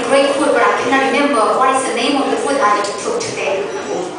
great food, but I cannot remember what is the name of the food I took today.